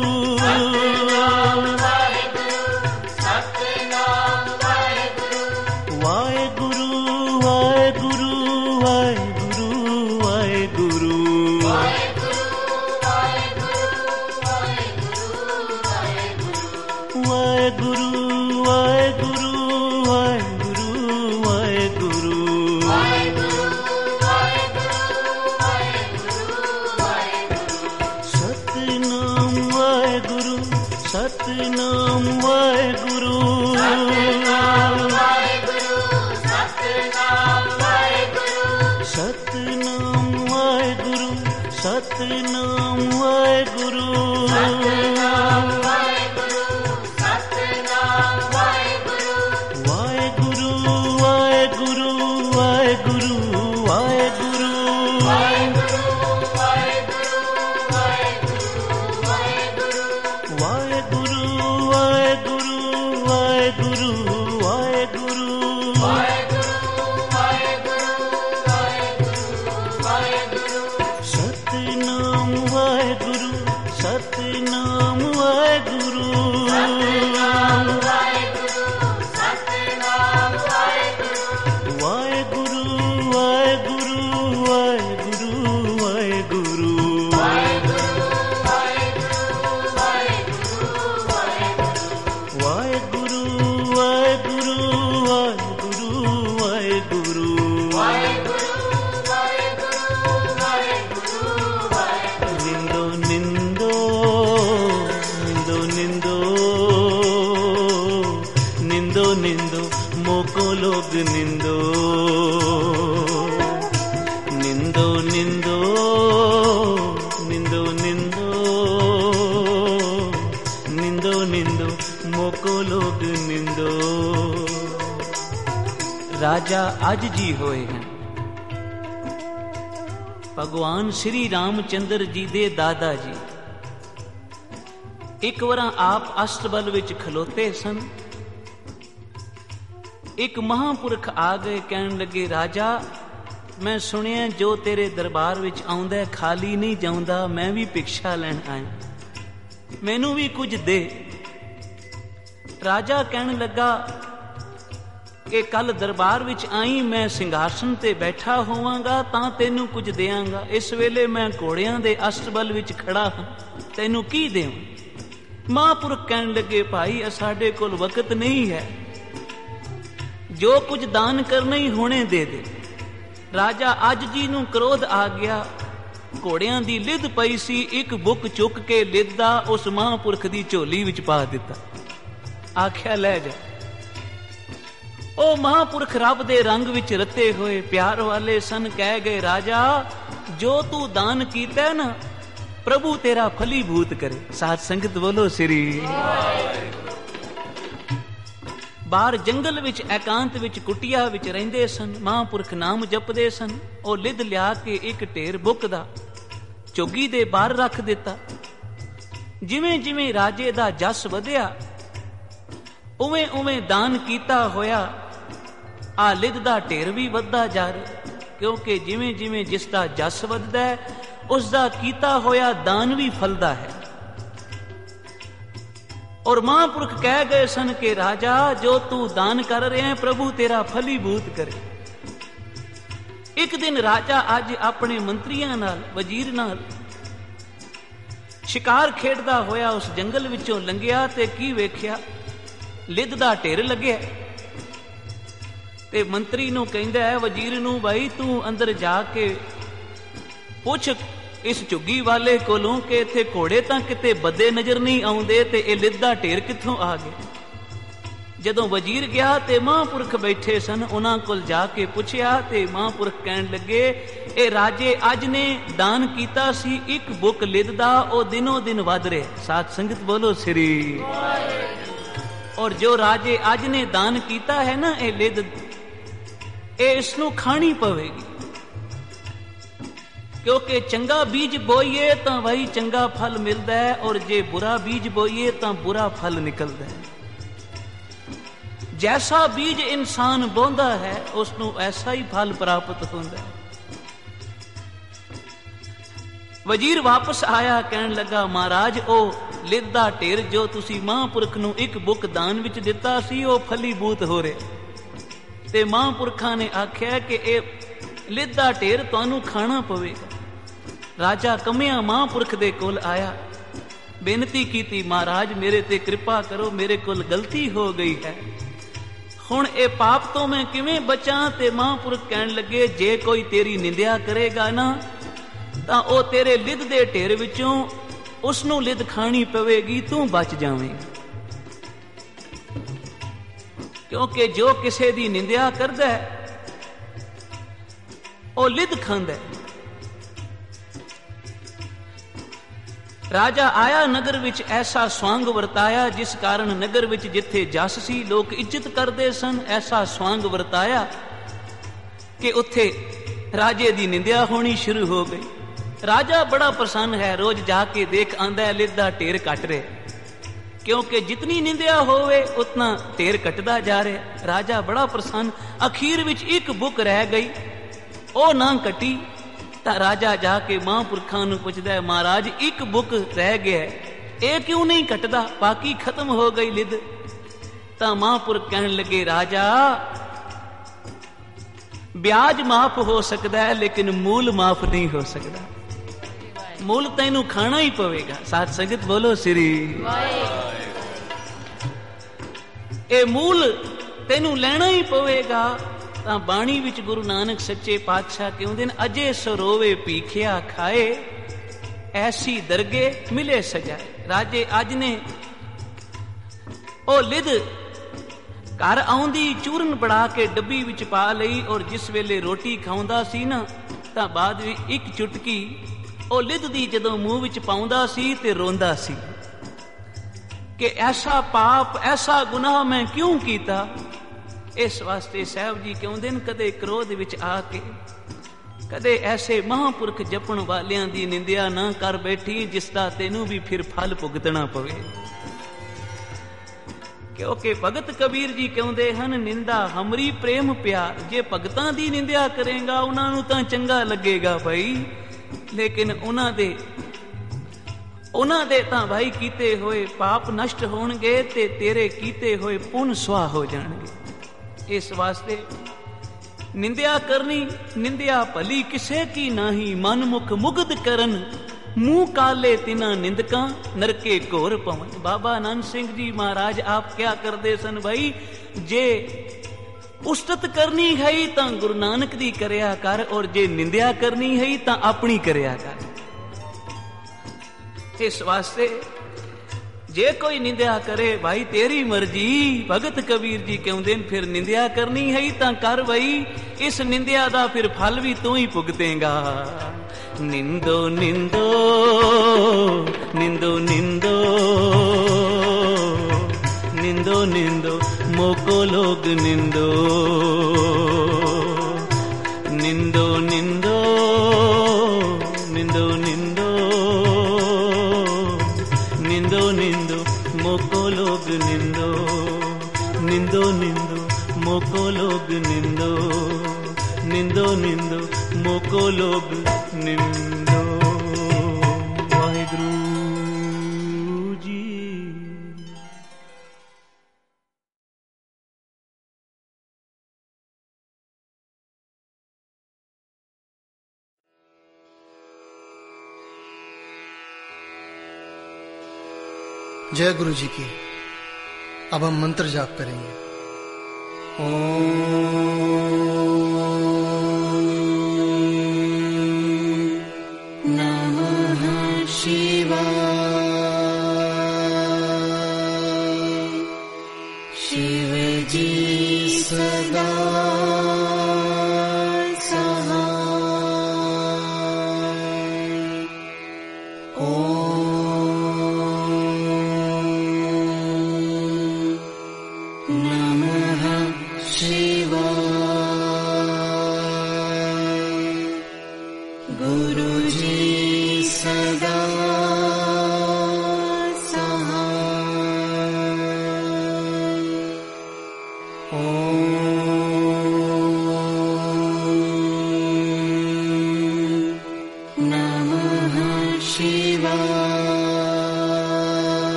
सतनाम वाहेगुरु सतनाम वाहेगुरु सतनाम वाहेगुरु सतनाम वाहेगुरु सतनाम वाहेगुरु सतनाम वाहेगुरु सतनाम वाहेगुरु वाहेगुरु वाहेगुरु वाहेगुरु वाहेगुरु सतनाम वाहेगुरु सतनाम वाहेगुरु वाहेगुरु वाहेगुरु वाहेगुरु वाहेगुरु वाहेगुरु वाहेगुरु वाहेगुरु निंदो निंदो निंदो निंदो निंदो मोको लोग निंदो। निंदो निंदो निंदो निंदो निंदो निंदो मोको लोग निंदो। राजा आज जी होए हैं ਭਗਵਾਨ ਸ਼੍ਰੀ ਰਾਮਚੰਦਰ ਜੀ ਦੇ ਦਾਦਾ ਜੀ ਇੱਕ ਵਾਰ ਆਪ ਅਸ਼ਟਬਲ ਵਿੱਚ ਖਲੋਤੇ ਸਨ। ਇੱਕ ਮਹਾਂਪੁਰਖ ਆ ਗਏ, ਕਹਿਣ ਲੱਗੇ, ਰਾਜਾ ਮੈਂ ਸੁਣਿਆ ਜੋ ਤੇਰੇ ਦਰਬਾਰ ਵਿੱਚ ਆਉਂਦਾ ਖਾਲੀ ਨਹੀਂ ਜਾਉਂਦਾ, ਮੈਂ ਵੀ ਭਿਕਸ਼ਾ ਲੈਣ ਆਇਆ, ਮੈਨੂੰ ਵੀ ਕੁਝ ਦੇ। ਰਾਜਾ ਕਹਿਣ ਲੱਗਾ ਕਿ ਕੱਲ ਦਰਬਾਰ ਵਿੱਚ ਆਈ, ਮੈਂ ਸਿੰਘਾਸਨ ਤੇ ਬੈਠਾ ਹੋਵਾਂਗਾ ਤਾਂ ਤੈਨੂੰ ਕੁਝ ਦਿਆਂਗਾ, ਇਸ ਵੇਲੇ ਮੈਂ ਘੋੜਿਆਂ ਦੇ ਅਸ਼ਟਬਲ ਵਿੱਚ ਖੜਾ ਹਾਂ, ਤੈਨੂੰ ਕੀ ਦੇਵਾਂ। ਮਹਾਂਪੁਰਖ ਕਹਿਣ ਲੱਗੇ, ਭਾਈ ਸਾਡੇ ਕੋਲ ਵਕਤ ਨਹੀਂ ਹੈ, ਜੋ ਕੁਝ ਦਾਨ ਕਰਨਾ ਹੀ ਹੁਣੇ ਦੇ ਦੇ। ਰਾਜਾ ਅੱਜ ਜੀ ਨੂੰ ਕ੍ਰੋਧ ਆ ਗਿਆ, ਘੋੜਿਆਂ ਦੀ ਲਿਦ ਪਈ ਸੀ, ਇੱਕ ਬੁੱਕ ਚੁੱਕ ਕੇ ਲਿਦ ਦਾ ਉਸ ਮਹਾਂਪੁਰਖ ਦੀ ਝੋਲੀ ਵਿੱਚ ਪਾ ਦਿੱਤਾ, ਆਖਿਆ ਲੈ ਜਾ। ਉਹ ਮਹਾਂਪੁਰਖ ਰੱਬ ਦੇ ਰੰਗ ਵਿੱਚ ਰਤੇ ਹੋਏ ਪਿਆਰ ਵਾਲੇ ਸਨ, ਕਹਿ ਗਏ, ਰਾਜਾ ਜੋ ਤੂੰ ਦਾਨ ਕੀਤਾ ਨਾ ਪ੍ਰਭੂ ਤੇਰਾ ਫਲੀਭੂਤ ਕਰੇ। ਸਾਧ ਸੰਗਤ ਬੋਲੋ ਸ੍ਰੀ। ਬਾਹਰ ਜੰਗਲ ਵਿੱਚ ਇਕਾਂਤ ਵਿੱਚ ਕੁਟਿਆ ਵਿੱਚ ਰਹਿੰਦੇ ਸਨ, ਮਹਾਂਪੁਰਖ ਨਾਮ ਜਪਦੇ ਸਨ। ਉਹ ਲਿਦ ਲਿਆ ਕੇ ਇੱਕ ਢੇਰ ਬੁੱਕ ਦਾ ਚੌਗੀ ਦੇ ਬਾਹਰ ਰੱਖ ਦਿੱਤਾ। ਜਿਵੇਂ ਜਿਵੇਂ ਰਾਜੇ ਦਾ ਜਸ ਵਧਿਆ ਉਵੇਂ ਉਵੇਂ ਦਾਨ ਕੀਤਾ ਹੋਇਆ ਆ ਲਿਦ ਦਾ ਢੇਰ ਵੀ ਵੱਧਦਾ ਜਾ ਰਿਹਾ, ਕਿਉਂਕਿ ਜਿਵੇਂ ਜਿਵੇਂ ਜਿਸ ਦਾ ਜਸ ਵੱਧਦਾ ਹੈ ਉਸ ਦਾ ਕੀਤਾ ਹੋਇਆ ਦਾਨ ਵੀ ਫਲਦਾ ਹੈ। ਔਰ ਮਹਾਂਪੁਰਖ ਕਹਿ ਗਏ ਸਨ ਕਿ ਰਾਜਾ ਜੋ ਤੂੰ ਦਾਨ ਕਰ ਰਿਹਾ ਹੈ ਪ੍ਰਭੂ ਤੇਰਾ ਫਲੀਭੂਤ ਕਰੇ। ਇੱਕ ਦਿਨ ਰਾਜਾ ਅੱਜ ਆਪਣੇ ਮੰਤਰੀਆਂ ਨਾਲ ਵਜ਼ੀਰ ਨਾਲ ਸ਼ਿਕਾਰ ਖੇਡਦਾ ਹੋਇਆ ਉਸ ਜੰਗਲ ਵਿੱਚੋਂ ਲੰਘਿਆ ਤੇ ਕੀ ਵੇਖਿਆ, ਲਿਦ ਦਾ ਢੇਰ ਲੱਗਿਆ। ਤੇ ਮੰਤਰੀ ਨੂੰ ਕਹਿੰਦਾ ਹੈ ਵਜ਼ੀਰ ਨੂੰ, ਭਾਈ ਤੂੰ ਅੰਦਰ ਜਾ ਕੇ ਪੁੱਛ ਇਸ ਝੁੱਗੀ ਵਾਲੇ ਕੋਲੋਂ ਕਿ ਇੱਥੇ ਘੋੜੇ ਤਾਂ ਕਿਤੇ ਬੱਦੇ ਨਜ਼ਰ ਨਹੀਂ ਆਉਂਦੇ ਤੇ ਇਹ ਲਿਦ ਦਾ ਢੇਰ ਕਿੱਥੋਂ ਆ ਗਿਆ। ਜਦੋਂ ਵਜ਼ੀਰ ਗਿਆ ਤੇ ਮਹਾਂਪੁਰਖ ਬੈਠੇ ਸਨ, ਉਹਨਾਂ ਕੋਲ ਜਾ ਕੇ ਪੁੱਛਿਆ ਤੇ ਮਹਾਂਪੁਰਖ ਕਹਿਣ ਲੱਗੇ, ਇਹ ਰਾਜੇ ਅੱਜ ਨੇ ਦਾਨ ਕੀਤਾ ਸੀ ਇੱਕ ਬੁੱਕ ਲਿਦ ਦਾ, ਉਹ ਦਿਨੋਂ ਦਿਨ ਵੱਧ ਰਿਹਾ। ਸਾਧ ਸੰਗਤ ਬੋਲੋ ਸ੍ਰੀ। ਔਰ ਜੋ ਰਾਜੇ ਅੱਜ ਨੇ ਦਾਨ ਕੀਤਾ ਹੈ ਨਾ ਇਹ ਲਿਦ, ਇਹ ਇਸ ਨੂੰ ਖਾਣੀ ਪਵੇਗੀ, ਕਿਉਂਕਿ ਚੰਗਾ ਬੀਜ ਬੋਈਏ ਤਾਂ ਵਹੀ ਚੰਗਾ ਫਲ ਮਿਲਦਾ ਹੈ, ਔਰ ਜੇ ਬੁਰਾ ਬੀਜ ਬੋਈਏ ਤਾਂ ਬੁਰਾ ਫਲ ਨਿਕਲਦਾ ਹੈ। ਜੈਸਾ ਬੀਜ ਇਨਸਾਨ ਬੋਂਦਾ ਹੈ ਉਸ ਨੂੰ ਐਸਾ ਹੀ ਫਲ ਪ੍ਰਾਪਤ ਹੁੰਦਾ ਹੈ। ਵਜ਼ੀਰ ਵਾਪਸ ਆਇਆ, ਕਹਿਣ ਲੱਗਾ, ਮਹਾਰਾਜ ਉਹ ਲਿਦ ਦਾ ਢੇਰ ਜੋ ਤੁਸੀਂ ਮਹਾਂਪੁਰਖ ਨੂੰ ਇੱਕ ਬੁੱਕ ਦਾਨ ਵਿੱਚ ਦਿੱਤਾ ਸੀ ਉਹ ਫਲੀਭੂਤ ਹੋ ਰਿਹਾ। ਤੇ ਮਹਾਂਪੁਰਖਾਂ ਨੇ ਆਖਿਆ ਕਿ ਇਹ ਲਿਦ ਦਾ ਢੇਰ ਤੁਹਾਨੂੰ ਖਾਣਾ ਪਵੇਗਾ। ਰਾਜਾ ਕੰਮਿਆ ਮਹਾਂਪੁਰਖ ਦੇ ਕੋਲ ਆਇਆ, ਬੇਨਤੀ ਕੀਤੀ, ਮਹਾਰਾਜ ਮੇਰੇ ਤੇ ਕਿਰਪਾ ਕਰੋ, ਮੇਰੇ ਕੋਲ ਗਲਤੀ ਹੋ ਗਈ ਹੈ, ਹੁਣ ਇਹ ਪਾਪ ਤੋਂ ਮੈਂ ਕਿਵੇਂ ਬਚਾਂ। ਤੇ ਮਹਾਂਪੁਰਖ ਕਹਿਣ ਲੱਗੇ, ਜੇ ਕੋਈ ਤੇਰੀ ਨਿੰਦਿਆ ਕਰੇਗਾ ਨਾ ਤਾਂ ਉਹ ਤੇਰੇ ਲਿਦ ਦੇ ਢੇਰ ਵਿੱਚੋਂ ਉਸ ਨੂੰ ਲਿਦ ਖਾਣੀ ਪਵੇਗੀ, ਤੂੰ ਬਚ ਜਾਵੇਂ। ਕਿਉਂਕਿ ਜੋ ਕਿਸੇ ਦੀ ਨਿੰਦਿਆ ਕਰਦਾ ਹੈ ਉਹ ਲਿਦ ਖਾਂਦਾ ਹੈ। ਰਾਜਾ ਆਇਆ ਨਗਰ ਵਿੱਚ, ਐਸਾ ਸਵਾਂਗ ਵਰਤਾਇਆ ਜਿਸ ਕਾਰਨ ਨਗਰ ਵਿੱਚ ਜਿੱਥੇ ਜਸ ਸੀ ਲੋਕ ਇੱਜ਼ਤ ਕਰਦੇ ਸਨ, ਐਸਾ ਸਵਾਂਗ ਵਰਤਾਇਆ ਕਿ ਉੱਥੇ ਰਾਜੇ ਦੀ ਨਿੰਦਿਆ ਹੋਣੀ ਸ਼ੁਰੂ ਹੋ ਗਈ। ਰਾਜਾ ਬੜਾ ਪ੍ਰਸੰਨ ਹੈ, ਰੋਜ਼ ਜਾ ਕੇ ਦੇਖ ਆਂਦਾ ਹੈ ਲਿਦ ਦਾ ਢੇਰ ਘਟ ਰਿਹਾ, ਕਿਉਂਕਿ ਜਿਤਨੀ ਨਿੰਦਿਆ ਹੋਵੇ ਉਤਨਾ ਢੇਰ ਘਟਦਾ ਜਾ ਰਿਹਾ। ਰਾਜਾ ਬੜਾ ਪ੍ਰਸੰਨ। ਅਖੀਰ ਵਿੱਚ ਇੱਕ ਬੁੱਕ ਰਹਿ ਗਈ, ਉਹ ਨਾ ਕੱਟੀ ਤਾਂ ਰਾਜਾ ਜਾ ਕੇ ਮਹਾਂਪੁਰਖਾਂ ਨੂੰ ਪੁੱਛਦਾ ਹੈ, ਮਹਾਰਾਜ ਇੱਕ ਬੁੱਕ ਰਹਿ ਗਿਆ, ਇਹ ਕਿਉਂ ਨਹੀਂ ਘਟਦਾ, ਬਾਕੀ ਖਤਮ ਹੋ ਗਈ ਲਿਦ। ਤਾਂ ਮਹਾਂਪੁਰਖ ਕਹਿਣ ਲੱਗੇ, ਰਾਜਾ ਵਿਆਜ ਮਾਫ ਹੋ ਸਕਦਾ ਹੈ ਲੇਕਿਨ ਮੂਲ ਮਾਫ ਨਹੀਂ ਹੋ ਸਕਦਾ, ਮੂਲ ਤੈਨੂੰ ਖਾਣਾ ਹੀ ਪਵੇਗਾ। ਸਾਧ ਸੰਗਤ ਬੋਲੋ ਸ੍ਰੀ। ਇਹ ਮੂਲ ਤੈਨੂੰ ਲੈਣਾ ਹੀ ਪਵੇਗਾ। ਤਾਂ ਬਾਣੀ ਵਿੱਚ ਗੁਰੂ ਨਾਨਕ ਸੱਚੇ ਪਾਤਸ਼ਾਹ ਕਹਿੰਦੇ ਨੇ, ਅਜੇ ਸਰੋਵੇ ਭੀਖਿਆ ਖਾਏ ਐਸੀ ਦਰਗੇ ਮਿਲੇ ਸਜਾਏ। ਰਾਜੇ ਅੱਜ ਨੇ ਉਹ ਲਿਦ ਘਰ ਆਉਂਦੀ ਚੂਰਨ ਬਣਾ ਕੇ ਡੱਬੀ ਵਿੱਚ ਪਾ ਲਈ, ਔਰ ਜਿਸ ਵੇਲੇ ਰੋਟੀ ਖਾਉਂਦਾ ਸੀ ਨਾ ਤਾਂ ਬਾਅਦ ਵਿੱਚ ਇੱਕ ਚੁਟਕੀ ਉਹ ਲਿਦ ਦੀ ਜਦੋਂ ਮੂੰਹ ਵਿੱਚ ਪਾਉਂਦਾ ਸੀ ਤੇ ਰੋਂਦਾ ਸੀ ਕਿ ਐਸਾ ਪਾਪ ਐਸਾ ਗੁਨਾਹ ਮੈਂ ਕਿਉਂ ਕੀਤਾ। ਇਸ ਵਾਸਤੇ ਸਾਹਿਬ ਜੀ ਕਹਿੰਦੇ ਨੇ, ਕਦੇ ਕ੍ਰੋਧ ਵਿੱਚ ਆ ਕੇ ਕਦੇ ਐਸੇ ਮਹਾਂਪੁਰਖ ਜਪਣ ਵਾਲਿਆਂ ਦੀ ਨਿੰਦਿਆ ਨਾ ਕਰ ਬੈਠੀ ਜਿਸ ਦਾ ਤੈਨੂੰ ਵੀ ਫਿਰ ਫਲ ਭੁਗਤਣਾ ਪਵੇ। ਕਿਉਂਕਿ ਭਗਤ ਕਬੀਰ ਜੀ ਕਹਿੰਦੇ ਹਨ, ਨਿੰਦਾ ਹਮਰੀ ਪ੍ਰੇਮ ਪਿਆਰ। ਜੇ ਭਗਤਾਂ ਦੀ ਨਿੰਦਿਆ ਕਰੇਗਾ ਉਹਨਾਂ ਨੂੰ ਤਾਂ ਚੰਗਾ ਲੱਗੇਗਾ ਭਾਈ, ਲੇਕਿਨ ਉਹਨਾਂ ਦੇ ਉਹਨਾਂ ਦੇ ਤਾਂ ਭਾਈ ਕੀਤੇ ਹੋਏ ਪਾਪ ਨਸ਼ਟ ਹੋਣਗੇ ਤੇ ਤੇਰੇ ਕੀਤੇ ਹੋਏ ਪੁੰਨ ਸੁਆਹ ਹੋ ਜਾਣਗੇ। ਇਸ ਵਾਸਤੇ ਨਿੰਦਿਆ ਕਰਨੀ, ਨਿੰਦਿਆ ਭਲੀ ਕਿਸੇ ਕੀ ਨਾਹੀ। ਮਨ ਮੁਖ ਮੁਗਧ ਕਰਨ ਮੂੰਹ ਕਾਲੇ ਤਿਨਾ ਨਿੰਦਕਾਂ, ਨਰਕੇ ਘੋਰ ਪਵਨ। ਬਾਬਾ ਆਨੰਦ ਸਿੰਘ ਜੀ ਮਹਾਰਾਜ ਆਪ ਕਿਆ ਕਰਦੇ ਸਨ ਭਾਈ, ਜੇ ਉਸਤਤ ਕਰਨੀ ਹੈ ਤਾਂ ਗੁਰੂ ਨਾਨਕ ਦੀ ਕਰਿਆ ਕਰ, ਔਰ ਜੇ ਨਿੰਦਿਆ ਕਰਨੀ ਹੈ ਤਾਂ ਆਪਣੀ ਕਰਿਆ ਕਰ। ਇਸ ਵਾਸਤੇ ਜੇ ਕੋਈ ਨਿੰਦਿਆ ਕਰੇ ਭਾਈ ਤੇਰੀ ਮਰਜ਼ੀ। ਭਗਤ ਕਬੀਰ ਜੀ ਕਹਿੰਦੇ ਨੇ ਫਿਰ ਨਿੰਦਿਆ ਕਰਨੀ ਹੈ ਤਾਂ ਕਰ ਭਾਈ, ਇਸ ਨਿੰਦਿਆ ਦਾ ਫਿਰ ਫਲ ਵੀ ਤੂੰ ਹੀ ਭੁਗਤੇਗਾ। ਨਿੰਦੋ ਨਿੰਦੋ ਨਿੰਦੋ ਨਿੰਦੋ ਨਿੰਦੋ ਨਿੰਦੋ ਮੋਕੋ ਲੋਗ ਨਿੰਦੋ ਨਿੰਦੋ ਨਿੰਦੋ ਨਿੰਦੋ ਨਿੰਦੋ ਨਿੰਦੋ ਨਿੰਦੋ ਮੋਕੋ ਲੋਗ ਨਿੰਦੋ ਨਿੰਦੋ ਨਿੰਦੋ ਮੋਕੋ ਲੋਗ ਨਿੰਦੋ ਨਿੰਦੋ ਨਿੰਦੋ ਮੋਕੋ ਲੋਗ ਨਿੰਦੋ। ਵਾਹਿਗੁਰੂ ਜੀ। जय गुरु जी की। अब हम मंत्र जाप करेंगे। ओम नमः शिवाय। शिव जी सदा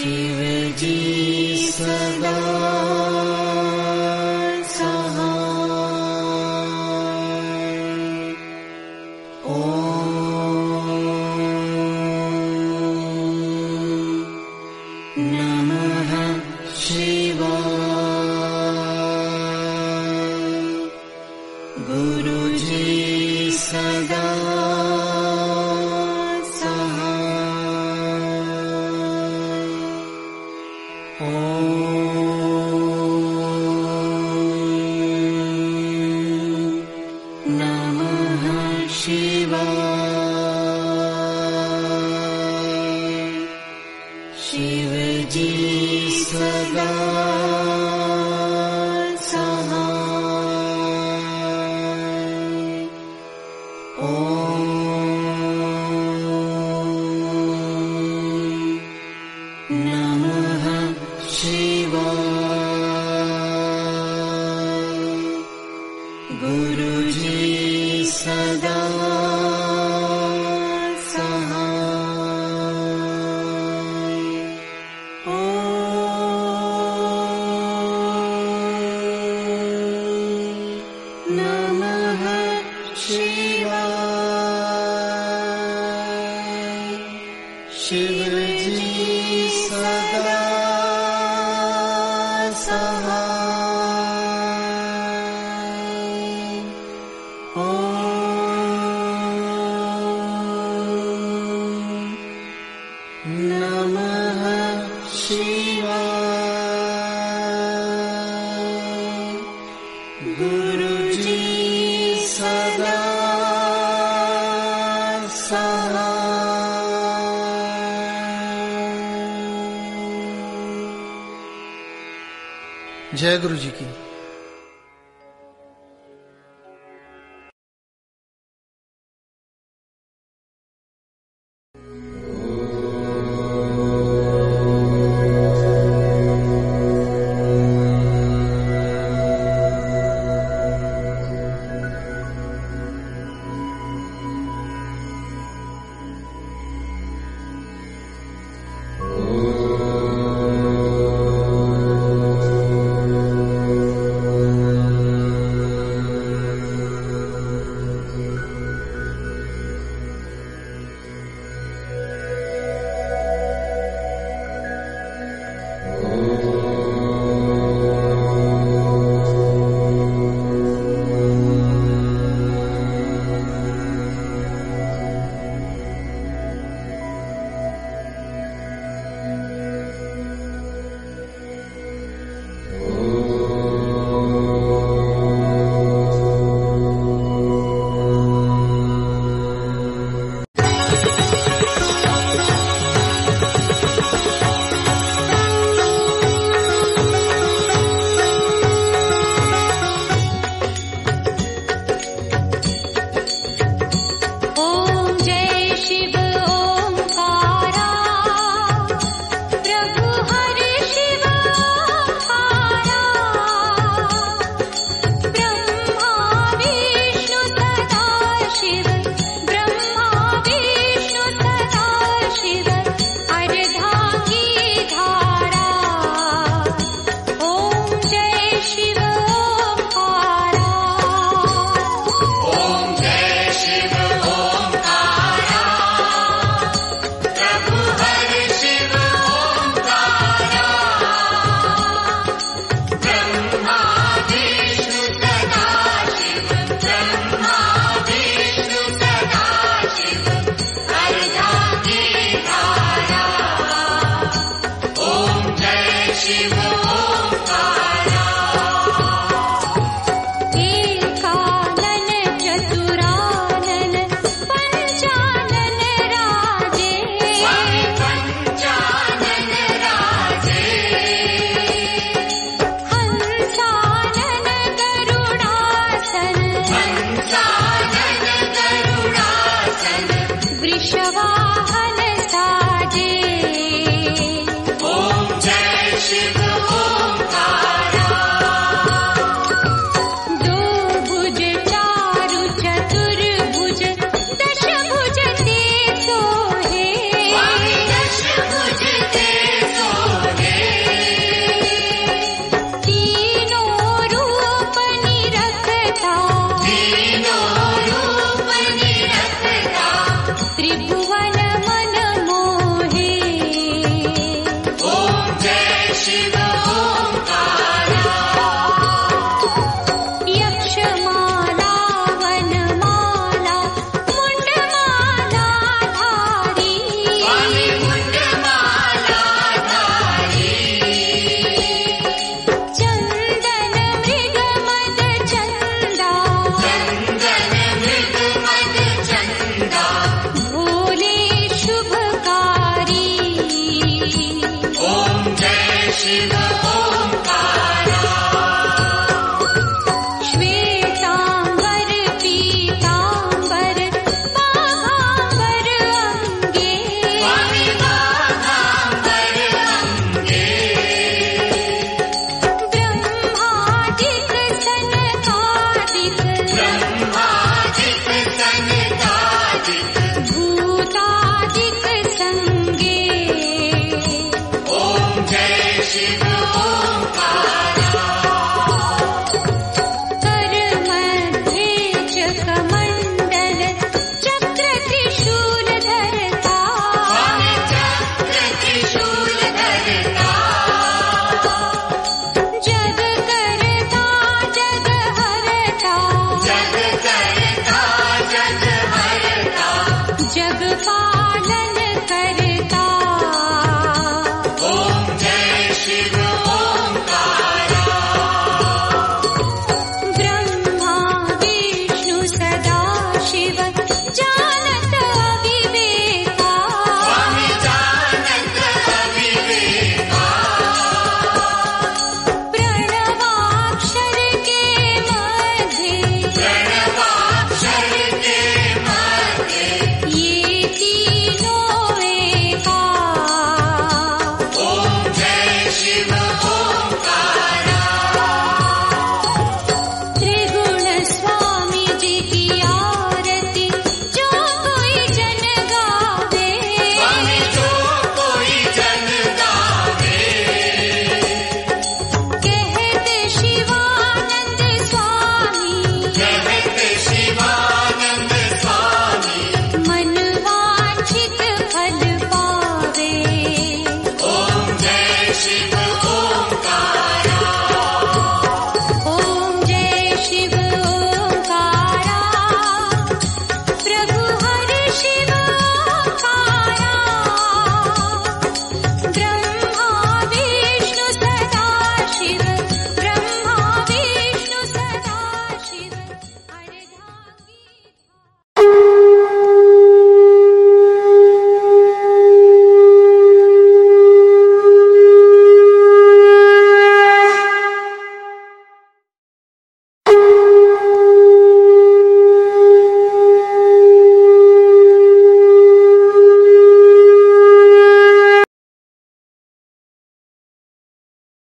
शिव जी सदा जय गुरु जी की।